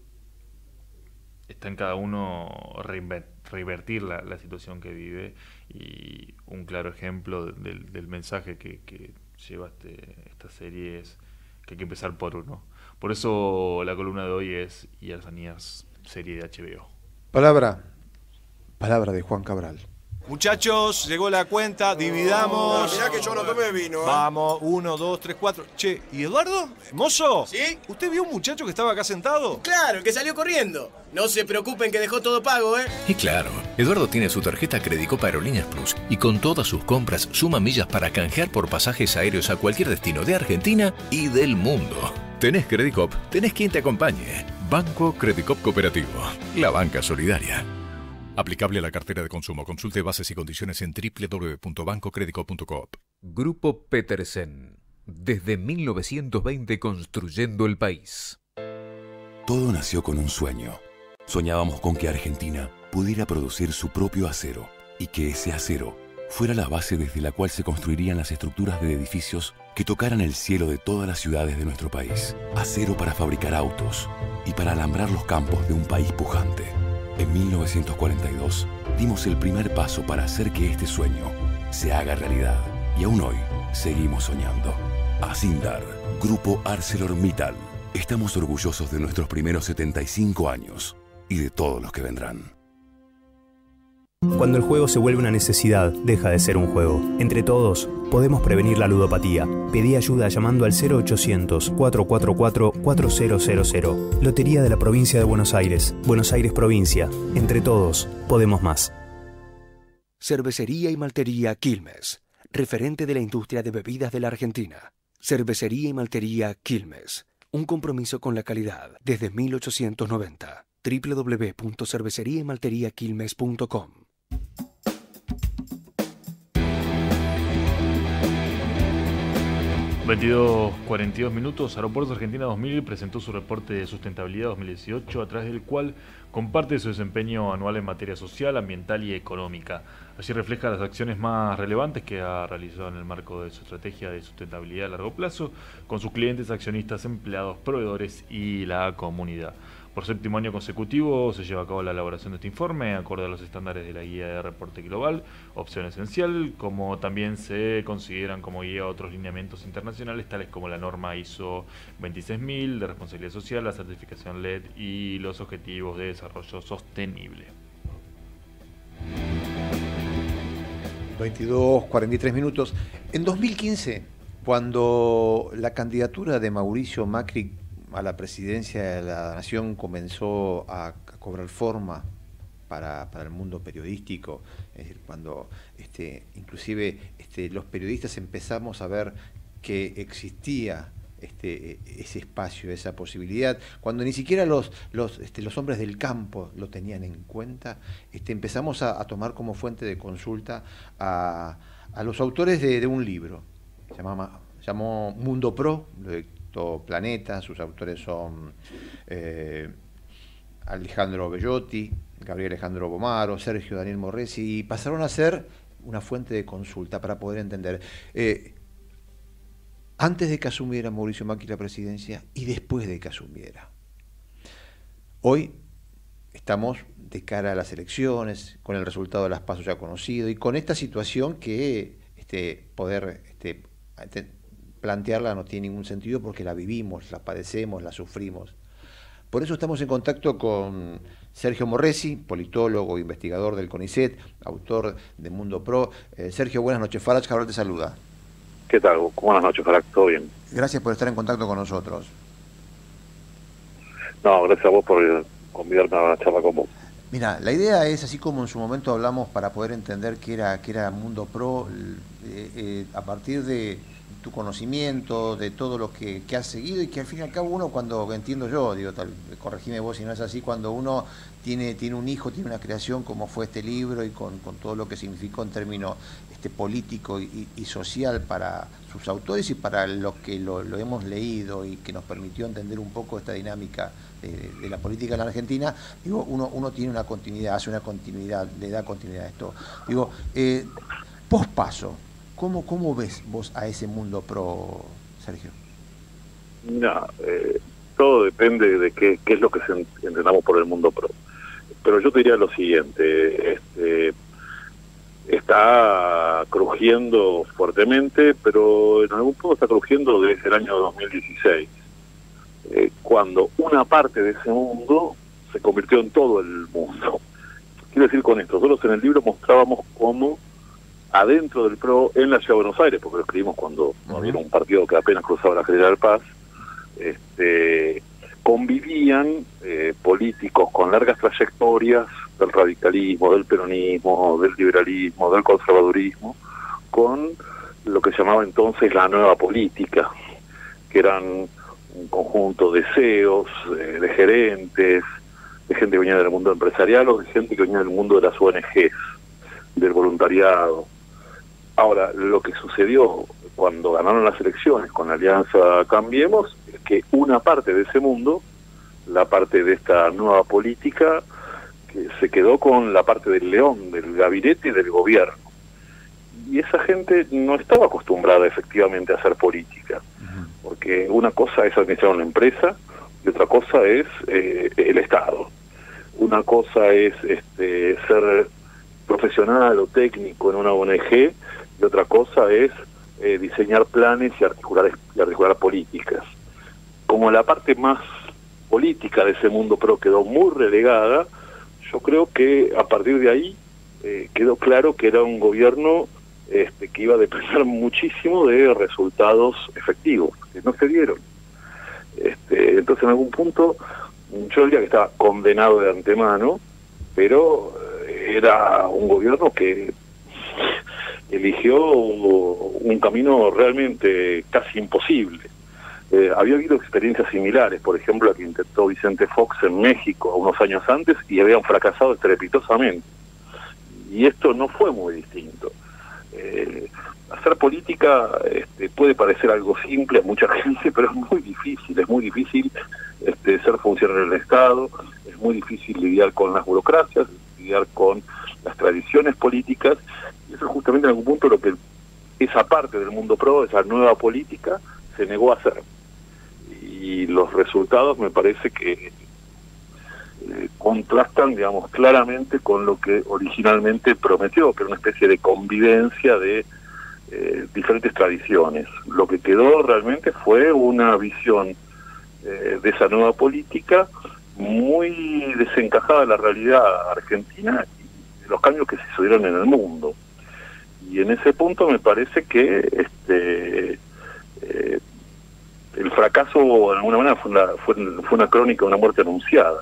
está en cada uno revertir la situación que vive, y un claro ejemplo del mensaje que lleva esta serie es que hay que empezar por uno. Por eso la columna de hoy es Years and Years, serie de HBO. Palabra de Juan Cabral. Muchachos, llegó la cuenta, dividamos. Mirá que yo no tomé vino, ¿eh? Vamos, 1, 2, 3, 4. Che, ¿y Eduardo? ¿Mozo? ¿Sí? ¿Usted vio un muchacho que estaba acá sentado? Claro, el que salió corriendo. No se preocupen que dejó todo pago, ¿eh? Y claro, Eduardo tiene su tarjeta Credicop Aerolíneas Plus y con todas sus compras suma millas para canjear por pasajes aéreos a cualquier destino de Argentina y del mundo. Tenés Credicop, tenés quien te acompañe. Banco Credicop Cooperativo, la banca solidaria. Aplicable a la cartera de consumo. Consulte bases y condiciones en www.bancocredico.coop. Grupo Petersen. Desde 1920 construyendo el país. Todo nació con un sueño. Soñábamos con que Argentina pudiera producir su propio acero y que ese acero fuera la base desde la cual se construirían las estructuras de edificios que tocaran el cielo de todas las ciudades de nuestro país. Acero para fabricar autos y para alambrar los campos de un país pujante. En 1942 dimos el primer paso para hacer que este sueño se haga realidad. Y aún hoy seguimos soñando. Asindar, Grupo ArcelorMittal. Estamos orgullosos de nuestros primeros 75 años y de todos los que vendrán. Cuando el juego se vuelve una necesidad, deja de ser un juego. Entre todos, podemos prevenir la ludopatía. Pedí ayuda llamando al 0800-444-4000. Lotería de la Provincia de Buenos Aires. Buenos Aires Provincia. Entre todos, podemos más. Cervecería y Maltería Quilmes. Referente de la industria de bebidas de la Argentina. Cervecería y Maltería Quilmes. Un compromiso con la calidad desde 1890. www.cerveceriaymalteriaquilmes.com. 22:42 minutos. Aeropuertos Argentina 2000 presentó su reporte de sustentabilidad 2018, a través del cual comparte su desempeño anual en materia social, ambiental y económica. Allí refleja las acciones más relevantes que ha realizado en el marco de su estrategia de sustentabilidad a largo plazo con sus clientes, accionistas, empleados, proveedores y la comunidad. Por 7º año consecutivo se lleva a cabo la elaboración de este informe, acorde a los estándares de la guía de reporte global, opción esencial, como también se consideran como guía otros lineamientos internacionales, tales como la norma ISO 26000 de responsabilidad social, la certificación LED y los objetivos de desarrollo sostenible. 22:43 minutos. En 2015, cuando la candidatura de Mauricio Macri a la presidencia de la Nación comenzó a cobrar forma para el mundo periodístico, es decir, cuando inclusive los periodistas empezamos a ver que existía ese espacio, esa posibilidad, cuando ni siquiera los hombres del campo lo tenían en cuenta, empezamos a tomar como fuente de consulta a los autores de un libro, llamó Mundo Pro, lo dictó Planeta, sus autores son Alejandro Bellotti, Gabriel Alejandro Bomaro, Sergio Daniel Morresi, y pasaron a ser una fuente de consulta para poder entender antes de que asumiera Mauricio Macri la presidencia y después de que asumiera. Hoy estamos de cara a las elecciones, con el resultado de las PASO ya conocido y con esta situación que poder plantearla no tiene ningún sentido porque la vivimos, la padecemos, la sufrimos. Por eso estamos en contacto con Sergio Morresi, politólogo, investigador del CONICET, autor de Mundo Pro. Sergio, buenas noches. Farage Cabral te saluda. ¿Qué tal? Buenas noches, Farage. ¿Todo bien? Gracias por estar en contacto con nosotros. No, gracias a vos por convidarme a una charla con vos. Mira, la idea es, así como en su momento hablamos para poder entender qué era Mundo Pro, a partir de tu conocimiento, de todo lo que has seguido y que al fin y al cabo uno, cuando entiendo yo, corregime vos si no es así, cuando uno tiene un hijo, tiene una creación como fue este libro y con todo lo que significó en términos político y social para sus autores y para los que lo hemos leído y que nos permitió entender un poco esta dinámica de la política en la Argentina, uno tiene una continuidad, hace una continuidad, le da continuidad a esto. Pospaso, ¿cómo ves vos a ese Mundo Pro, Sergio? Mira, todo depende de qué es lo que entendamos por el Mundo Pro. Pero yo te diría lo siguiente, está crujiendo fuertemente, pero en algún punto está crujiendo desde el año 2016, cuando una parte de ese mundo se convirtió en todo el mundo. Quiero decir con esto, nosotros en el libro mostrábamos cómo adentro del PRO, en la Ciudad de Buenos Aires, porque lo escribimos cuando había un partido que apenas cruzaba la General Paz, convivían políticos con largas trayectorias del radicalismo, del peronismo, del liberalismo, del conservadurismo, con lo que se llamaba entonces la nueva política, que eran un conjunto de CEOs, de gerentes, de gente que venía del mundo empresarial o de gente que venía del mundo de las ONGs, del voluntariado. Ahora, lo que sucedió cuando ganaron las elecciones con la Alianza Cambiemos es que una parte de ese mundo, la parte de esta nueva política, que se quedó con la parte del león, del gabinete y del gobierno. Y esa gente no estaba acostumbrada efectivamente a hacer política, porque una cosa es administrar una empresa y otra cosa es el Estado. Una cosa es ser profesional o técnico en una ONG y otra cosa es diseñar planes y articular políticas. Como la parte más política de ese Mundo Pro quedó muy relegada, yo creo que a partir de ahí quedó claro que era un gobierno que iba a depender muchísimo de resultados efectivos, que no se dieron. Entonces en algún punto yo diría que estaba condenado de antemano, pero era un gobierno que eligió un camino realmente casi imposible. Había habido experiencias similares, por ejemplo, la que intentó Vicente Fox en México unos años antes y habían fracasado estrepitosamente. Y esto no fue muy distinto. Hacer política puede parecer algo simple a mucha gente, pero es muy difícil ser funcionario del Estado, es muy difícil lidiar con las burocracias, lidiar con las tradiciones políticas, y eso es justamente en algún punto lo que esa parte del Mundo Pro, esa nueva política, se negó a hacer. Y los resultados me parece que contrastan, digamos, claramente con lo que originalmente prometió, que era una especie de convivencia de diferentes tradiciones. Lo que quedó realmente fue una visión de esa nueva política muy desencajada de la realidad argentina y de los cambios que se sucedieron en el mundo. Y en ese punto me parece que el fracaso, de alguna manera, fue una crónica de una muerte anunciada.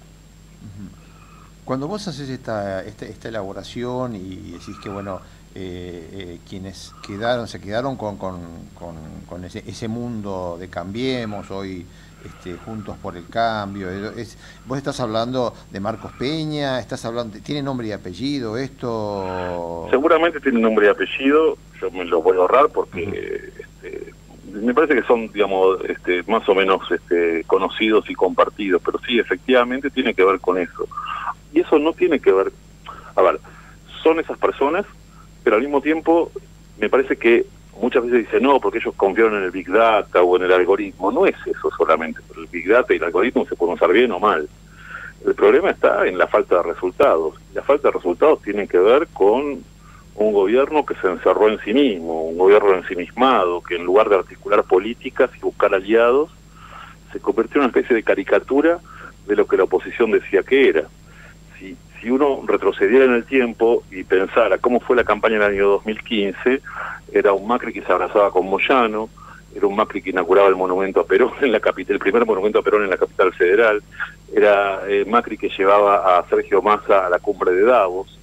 Cuando vos haces esta elaboración y decís que, bueno, quienes se quedaron con ese mundo de Cambiemos, hoy Juntos por el Cambio, vos estás hablando de Marcos Peña, ¿tiene nombre y apellido esto? Seguramente tiene nombre y apellido, yo me lo voy a ahorrar porque me parece que son, digamos, más o menos conocidos y compartidos, pero sí, efectivamente tiene que ver con eso. Y eso no tiene que ver, a ver, son esas personas, pero al mismo tiempo me parece que muchas veces dicen no, porque ellos confiaron en el Big Data o en el algoritmo. No es eso solamente, el Big Data y el algoritmo se pueden usar bien o mal. El problema está en la falta de resultados. La falta de resultados tiene que ver con un gobierno que se encerró en sí mismo, un gobierno ensimismado, que en lugar de articular políticas y buscar aliados, se convirtió en una especie de caricatura de lo que la oposición decía que era. Si uno retrocediera en el tiempo y pensara cómo fue la campaña en el año 2015, era un Macri que se abrazaba con Moyano, era un Macri que inauguraba el monumento a Perón en la capital, el primer monumento a Perón en la capital federal, era Macri que llevaba a Sergio Massa a la cumbre de Davos,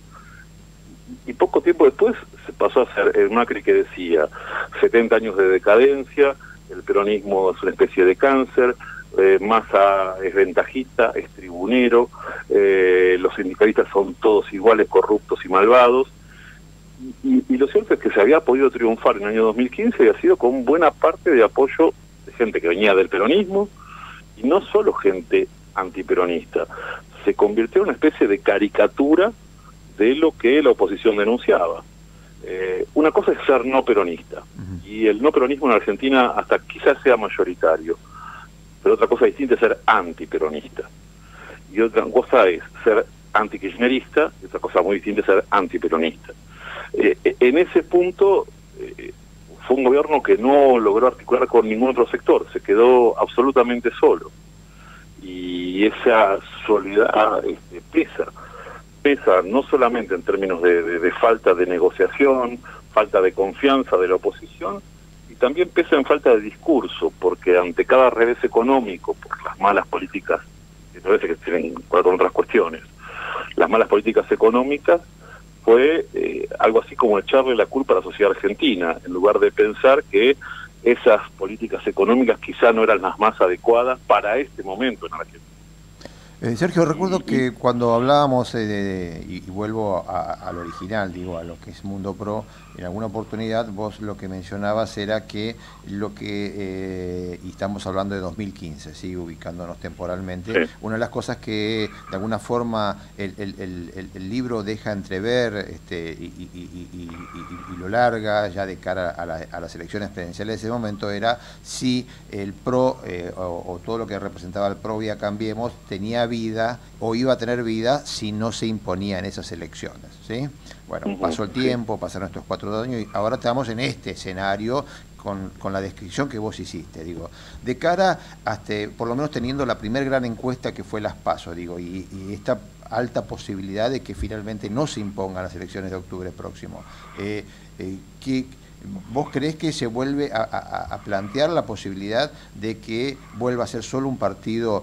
y poco tiempo después se pasó a ser el Macri que decía 70 años de decadencia, el peronismo es una especie de cáncer, Massa es ventajista, es tribunero, los sindicalistas son todos iguales, corruptos y malvados, y lo cierto es que se había podido triunfar en el año 2015 y ha sido con buena parte de apoyo de gente que venía del peronismo, y no solo gente antiperonista. Se convirtió en una especie de caricatura de lo que la oposición denunciaba. Una cosa es ser no peronista, y el no peronismo en Argentina hasta quizás sea mayoritario, pero otra cosa distinta es ser antiperonista, y otra cosa es ser antikirchnerista, y otra cosa muy distinta es ser antiperonista. En ese punto fue un gobierno que no logró articular con ningún otro sector, se quedó absolutamente solo, y esa soledad pesa no solamente en términos de falta de negociación, falta de confianza de la oposición, y también pesa en falta de discurso, porque ante cada revés económico, por las malas políticas, me parece que tienen que ver con otras cuestiones, las malas políticas económicas, fue algo así como echarle la culpa a la sociedad argentina, en lugar de pensar que esas políticas económicas quizá no eran las más adecuadas para este momento en Argentina. Sergio, recuerdo que cuando hablábamos, y vuelvo al original, digo, a lo que es Mundo Pro, en alguna oportunidad vos lo que mencionabas era que y estamos hablando de 2015, ¿sí? Ubicándonos temporalmente, sí. Una de las cosas que de alguna forma el libro deja entrever y lo larga ya de cara a las elecciones presidenciales de ese momento era si el PRO o todo lo que representaba el PRO vía Cambiemos tenía vida o iba a tener vida si no se imponía en esas elecciones, ¿sí? Bueno, pasó el tiempo, pasaron estos 4 años y ahora estamos en este escenario con la descripción que vos hiciste, digo, de cara hasta, por lo menos teniendo la primer gran encuesta que fue las PASO, digo, y esta alta posibilidad de que finalmente no se impongan las elecciones de octubre próximo. ¿Vos creés que se vuelve a plantear la posibilidad de que vuelva a ser solo un partido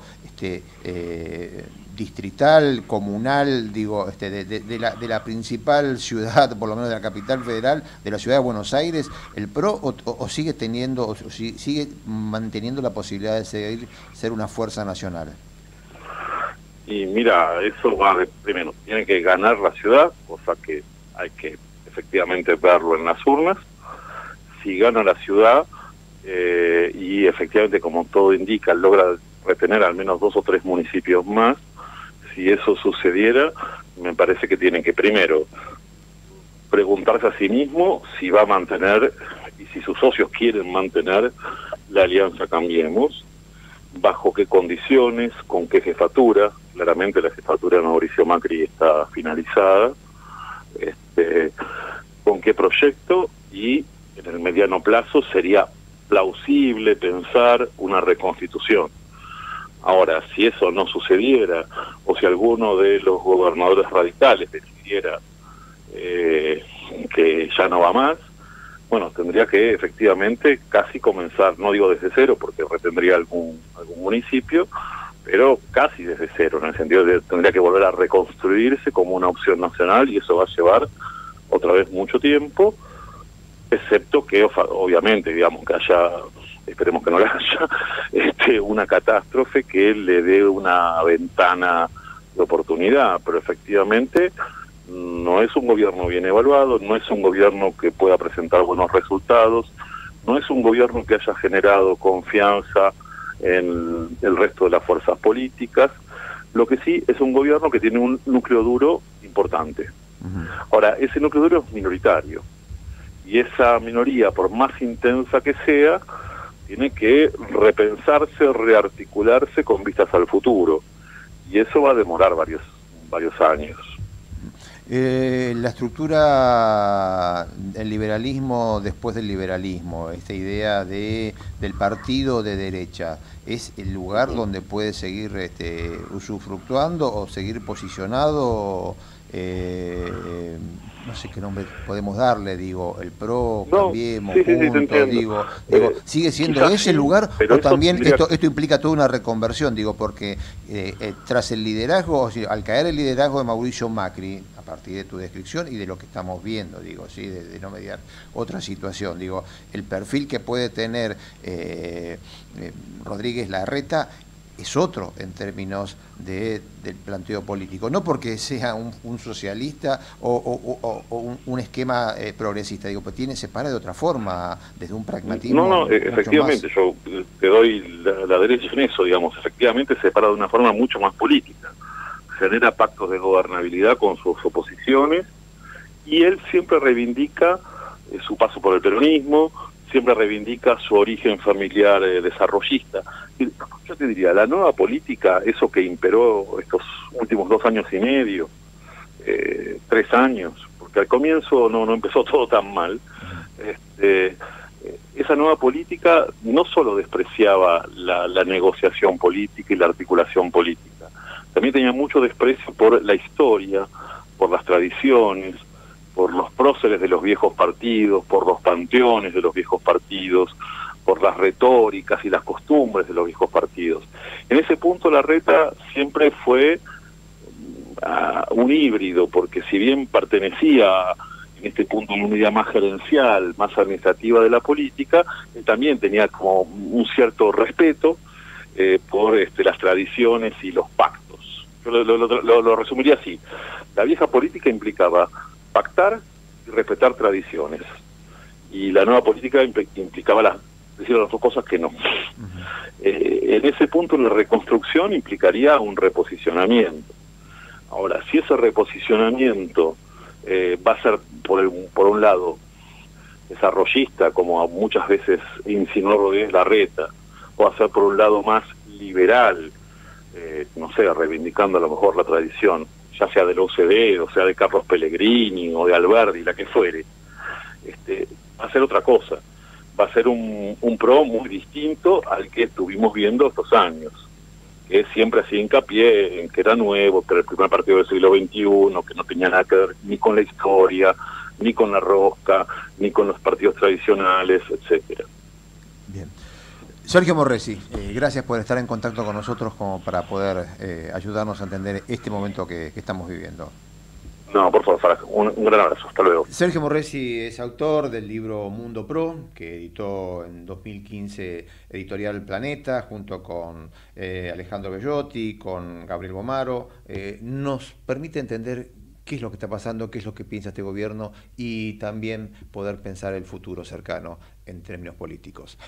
distrital, comunal, digo, de la principal ciudad, por lo menos de la capital federal, de la ciudad de Buenos Aires, el PRO, o sigue teniendo, sigue manteniendo la posibilidad de ser una fuerza nacional? Y mira, eso va primero, tiene que ganar la ciudad, cosa que hay que efectivamente verlo en las urnas. Si gana la ciudad y efectivamente, como todo indica, logra retener al menos 2 o 3 municipios más, si eso sucediera, me parece que tiene que primero preguntarse a sí mismo si va a mantener, y si sus socios quieren mantener, la alianza Cambiemos, bajo qué condiciones, con qué jefatura, claramente la jefatura de Mauricio Macri está finalizada. ¿Con qué proyecto? Y en el mediano plazo sería plausible pensar una reconstitución. Ahora, si eso no sucediera, o si alguno de los gobernadores radicales decidiera que ya no va más, bueno, tendría que efectivamente casi comenzar, no digo desde cero, porque retendría algún municipio, pero casi desde cero, en el sentido de que tendría que volver a reconstruirse como una opción nacional, y eso va a llevar otra vez mucho tiempo, excepto que obviamente, digamos, que haya, esperemos que no la haya, una catástrofe que le dé una ventana de oportunidad, pero efectivamente no es un gobierno bien evaluado, no es un gobierno que pueda presentar buenos resultados, no es un gobierno que haya generado confianza en el resto de las fuerzas políticas. Lo que sí es un gobierno que tiene un núcleo duro importante. Ahora, ese núcleo duro es minoritario, y esa minoría, por más intensa que sea, tiene que repensarse, rearticularse con vistas al futuro, y eso va a demorar varios años. La estructura del liberalismo después del liberalismo, esta idea del partido de derecha, ¿es el lugar donde puede seguir usufructuando o seguir posicionado? No sé qué nombre podemos darle, digo, el PRO, Cambiemos, Juntos, digo, ¿sigue siendo ese el lugar o también esto implica toda una reconversión? Digo, porque tras el liderazgo, o sea, al caer el liderazgo de Mauricio Macri, a partir de tu descripción y de lo que estamos viendo, digo, sí, de no mediar otra situación, digo, el perfil que puede tener Rodríguez Larreta es otro en términos del planteo político, no porque sea un socialista o un esquema progresista, digo, pues se para de otra forma, desde un pragmatismo. No, efectivamente, yo te doy la derecha en eso, digamos, efectivamente se para de una forma mucho más política, genera pactos de gobernabilidad con sus oposiciones, y él siempre reivindica su paso por el peronismo, siempre reivindica su origen familiar desarrollista. Yo te diría, la nueva política, eso que imperó estos últimos 2 años y medio, 3 años, porque al comienzo no empezó todo tan mal, esa nueva política no solo despreciaba la negociación política y la articulación política, también tenía mucho desprecio por la historia, por las tradiciones, por los próceres de los viejos partidos, por los panteones de los viejos partidos, por las retóricas y las costumbres de los viejos partidos. En ese punto Larreta siempre fue un híbrido, porque si bien pertenecía en este punto a una unidad más gerencial, más administrativa de la política, él también tenía como un cierto respeto por las tradiciones y los pactos. Yo lo resumiría así. La vieja política implicaba pactar y respetar tradiciones, y la nueva política implicaba decir las dos cosas que no. En ese punto la reconstrucción implicaría un reposicionamiento. Ahora, si ese reposicionamiento va a ser por un lado desarrollista, como muchas veces insinuó Rodríguez Larreta, o va a ser por un lado más liberal, no sé, reivindicando a lo mejor la tradición, ya sea del OCDE, o sea de Carlos Pellegrini, o de Alberdi, la que fuere, va a ser otra cosa. Va a ser un PRO muy distinto al que estuvimos viendo estos años, que siempre hacía hincapié en que era nuevo, que era el primer partido del siglo XXI, que no tenía nada que ver ni con la historia, ni con la rosca, ni con los partidos tradicionales, etcétera. Bien. Sergio Morresi, gracias por estar en contacto con nosotros como para poder ayudarnos a entender este momento que estamos viviendo. No, por favor, Faraj, un gran abrazo, hasta luego. Sergio Morresi es autor del libro Mundo Pro, que editó en 2015 Editorial Planeta, junto con Alejandro Bellotti, con Gabriel Bomaro. Nos permite entender qué es lo que está pasando, qué es lo que piensa este gobierno, y también poder pensar el futuro cercano en términos políticos.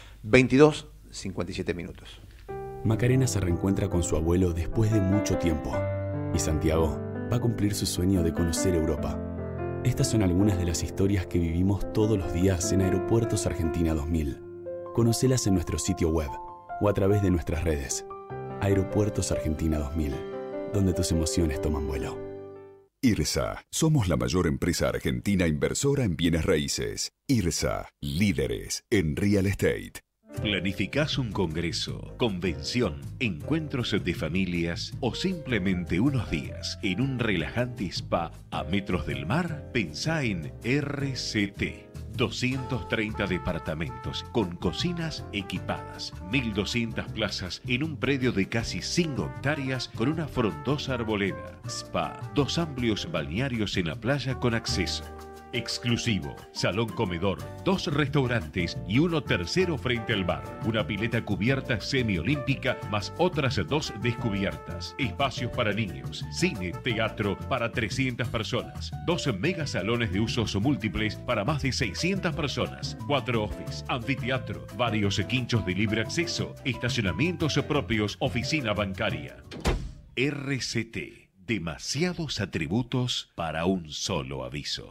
22:57 minutos. Macarena se reencuentra con su abuelo después de mucho tiempo, y Santiago va a cumplir su sueño de conocer Europa. Estas son algunas de las historias que vivimos todos los días en Aeropuertos Argentina 2000. Conocelas en nuestro sitio web o a través de nuestras redes. Aeropuertos Argentina 2000. donde tus emociones toman vuelo. IRSA, somos la mayor empresa argentina inversora en bienes raíces. IRSA, líderes en real estate. ¿Planificás un congreso, convención, encuentros de familias o simplemente unos días en un relajante spa a metros del mar? Pensá en RCT. 230 departamentos con cocinas equipadas, 1.200 plazas en un predio de casi 5 hectáreas con una frondosa arboleda, spa, 2 amplios balnearios en la playa con acceso. Exclusivo, salón comedor, 2 restaurantes y uno tercero frente al bar. Una pileta cubierta semiolímpica más otras 2 descubiertas. Espacios para niños, cine, teatro para 300 personas. 2 megasalones de usos múltiples para más de 600 personas. 4 office, anfiteatro, varios quinchos de libre acceso, estacionamientos propios, oficina bancaria. RCT, demasiados atributos para un solo aviso.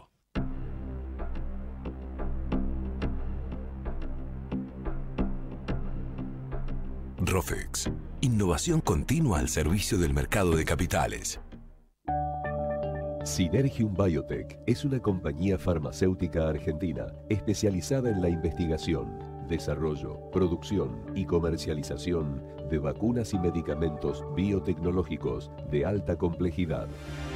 Rofex, innovación continua al servicio del mercado de capitales. Synergium Biotech es una compañía farmacéutica argentina especializada en la investigación, desarrollo, producción y comercialización de vacunas y medicamentos biotecnológicos de alta complejidad.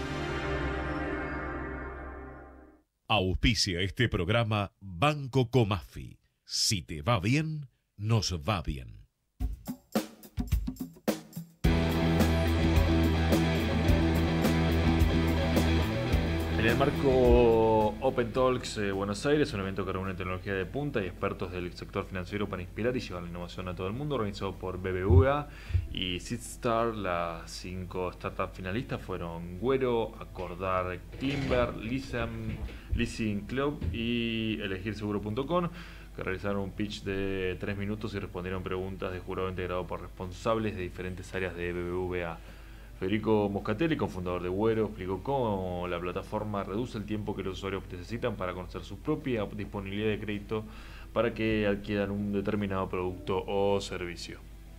Auspicia este programa Banco Comafi. Si te va bien, nos va bien. En el marco Open Talks Buenos Aires, un evento que reúne tecnología de punta y expertos del sector financiero para inspirar y llevar la innovación a todo el mundo, organizado por BBVA y Seedstar. Las 5 startups finalistas fueron Güero, Acordar Climber, Leasing Club y ElegirSeguro.com, que realizaron un pitch de 3 minutos y respondieron preguntas de jurado integrado por responsables de diferentes áreas de BBVA. Federico Moscatelli, cofundador de Güero, explicó cómo la plataforma reduce el tiempo que los usuarios necesitan para conocer su propia disponibilidad de crédito para que adquieran un determinado producto o servicio.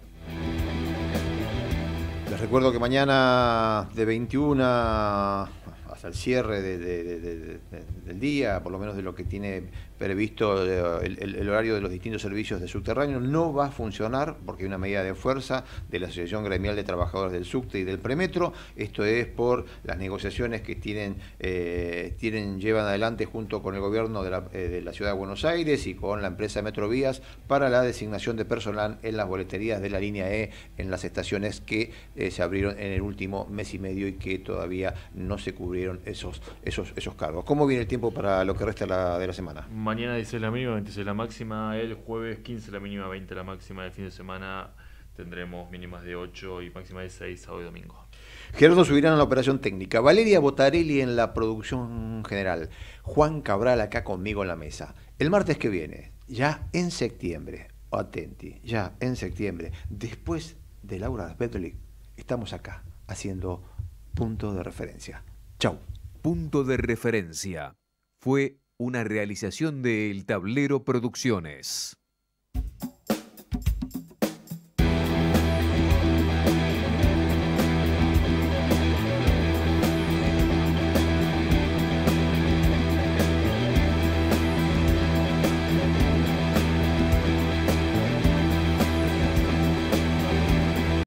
Les recuerdo que mañana de 21 hasta el cierre del día, por lo menos de lo que tiene previsto el horario de los distintos servicios de subterráneo, no va a funcionar porque hay una medida de fuerza de la Asociación Gremial de Trabajadores del Subte y del Premetro. Esto es por las negociaciones que llevan adelante junto con el gobierno de la Ciudad de Buenos Aires y con la empresa Metrovías para la designación de personal en las boleterías de la línea E en las estaciones que se abrieron en el último mes y medio y que todavía no se cubrieron esos cargos. ¿Cómo viene el tiempo para lo que resta de la semana? Mañana 16 la mínima, 26 la máxima. El jueves 15 la mínima, 20 la máxima. El fin de semana tendremos mínimas de 8 y máxima de 6, sábado y domingo. Gerardo Subirán en la operación técnica, Valeria Botarelli en la producción general, Juan Cabral acá conmigo en la mesa. El martes que viene, ya en septiembre, atenti, ya en septiembre, después de Laura Petlik, estamos acá haciendo Punto de Referencia. Chau. Punto de Referencia fue una realización de El Tablero Producciones.